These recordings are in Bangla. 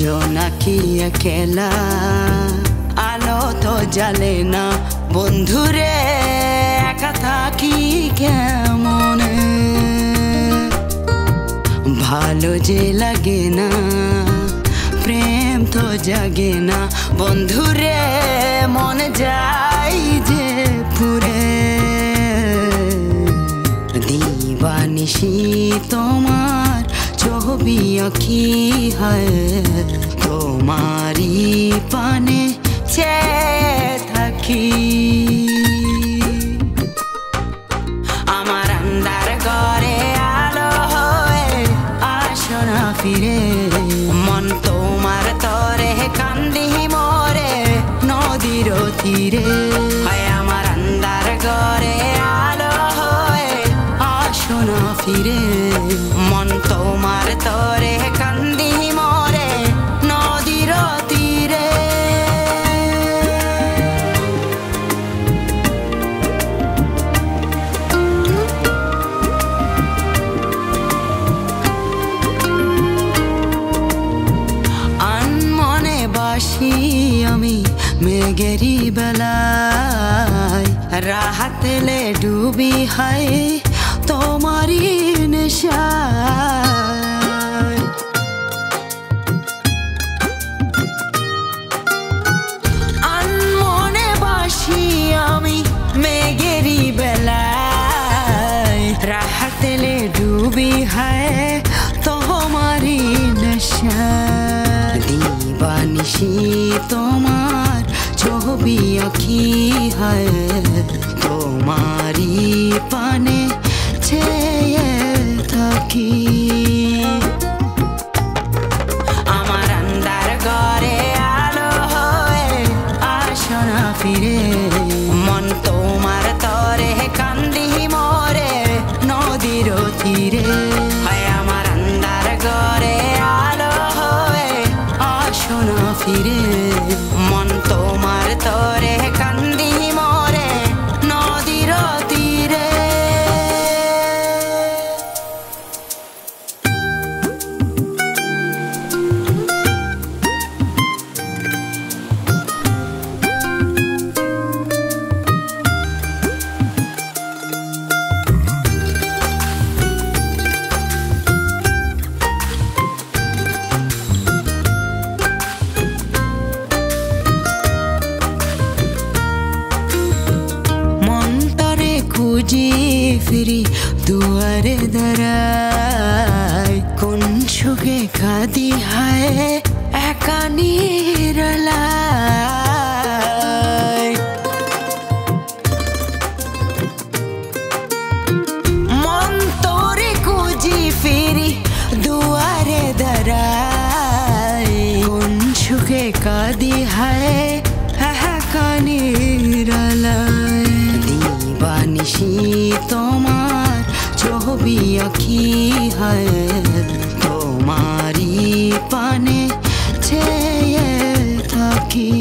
জোনাকি একেলা আলো তো জ্বালে না বন্ধুরে একা থাকি কেমনে ভালো যে লাগে না প্রেম তো জাগে না বন্ধুরে মন যায় যে পুরে দিবানিশি তোমার ছবি আঁকি হয় তোমারি পানে চেয়ে থাকি আমার আন্ধার ঘরে আলো হয়ে আসো না ফিরে মন তোমার তরে কান্দি মরে নদীর তীরে হয় আমার আন্ধার ঘরে আলো হয়ে আসো না ফিরে মন তোমার তরে কান্দি মরে নদীর তীরে আনমনে বাসি আমি মেঘেরি বেলায় রাহাতেলে ডুবি হায় তোমারি নেশায় আনমনে বাসি আমি মেঘেরি বেলায় রাহাতেলে ডুবি হায় তোমারি নেশায় দিবানিশি তোমার ছবি আঁকি হয় তোমারি পানে চেয়ে থাকি আমার আন্ধার ঘরে আলো হয়ে আসো না ফিরে মন তোমার তরে কান্দি মরে নদীর তীরে হয় আমার আন্ধার ঘরে আলো হয়ে আসো না ফিরে মন তোমার তরে কান্দি মরে নদীর তীরে খুঁজি ফিরি দুয়ারে দাঁড়াই কোন সুখে কাঁদি হায় একা নিরালায় মন তোরে খুঁজি ফিরি দুয়ারে দাঁড়াই কোন সুখে কাঁদি হায় একা নিরালায় দিবানিশি তোমার ছবি আঁকি হয় তোমারি পানে চেয়ে থাকি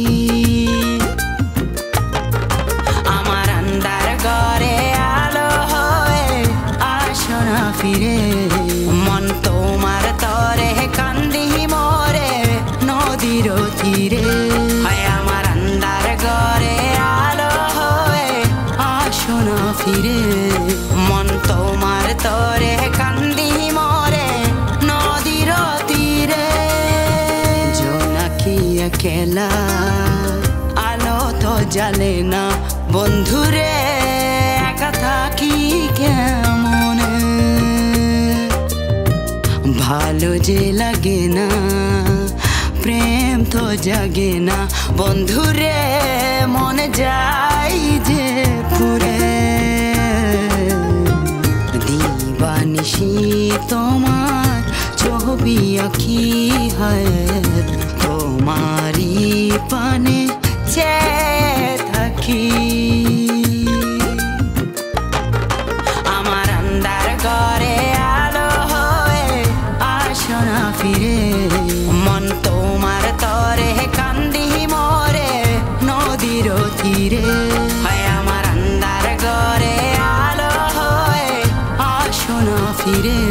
আমার আন্ধার ঘরে আলো হয়ে আসো না ফিরে মন তোমার তরে কান্দি মরে নদীর তীরে হয় আমার আন্ধার ঘরে আলো হয়ে আসো না ফিরে মন তোমার তরে কান্দি মরে নদীর তীরে জোনাকি একেলা আলো তো জ্বালে না বন্ধুরে একা থাকি কেমনে ভালো যে লাগে না প্রেম তো জাগে না বন্ধুরে মনে যায় যে পুরে দিবানিশি তোমার ছবি আঁকি হয় তোমারি পানে চেয়ে থাকি আমার আন্ধার ঘরে আলো হয়ে আসো না ফিরে মন তোমার তরে কান্দি মরে নদীর তীরে হয় আমার আন্ধার ঘরে আলো হয়ে আসো না ফিরে